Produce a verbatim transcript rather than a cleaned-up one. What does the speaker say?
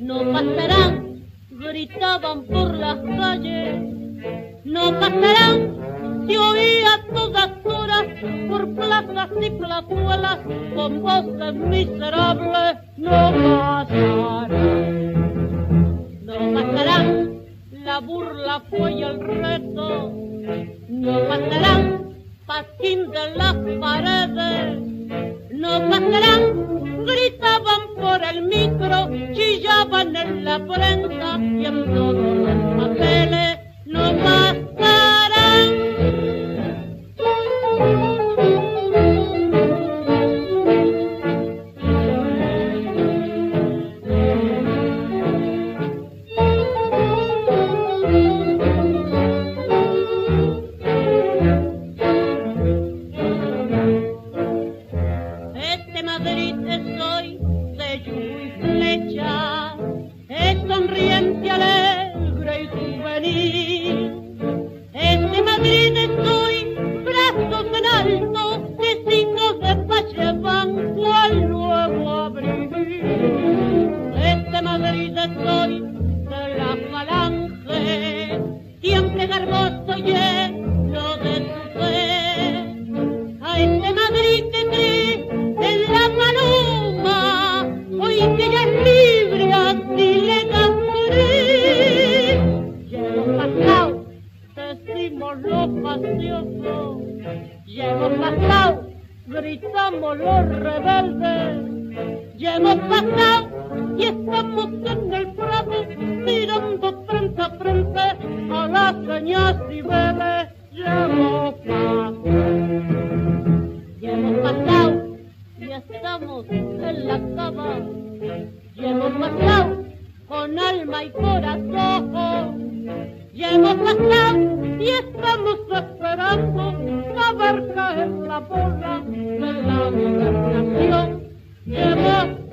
no pasarán, gritaban por las calles, no pasarán, se oía a todas horas por plazas y plazuelas con voces miserables, no pasarán, no pasarán, la burla fue y el reto, no pasarán, patín de las paredes, no pasarán, gritaban por el micro, chillaban en la prensa y en todos los papeles, no pasarán. Este Madrid es hoy de yugo y flecha, es sonriente, alegre y juvenil. Este Madrid es hoy brazos en alto, que signos de paz llevan cual nuevo abril. Este Madrid es hoy de la falange, siempre garboso y lleno de su fe. A este Madrid que cree en la paloma, hoy que ya es libre, así le cantaré. Ya hemos pasado, decimos lo pacioso, ya hemos pasado, gritamos los rebeldes, ya hemos pasado y estamos en el prado, mirando frente a frente a las señas y veles. Ya hemos pasado, ya hemos pasado y estamos en la cama, ya hemos pasado con alma y corazón, ya hemos pasado y estamos esperando a ver caer la bola de la gobernación. Ya hemos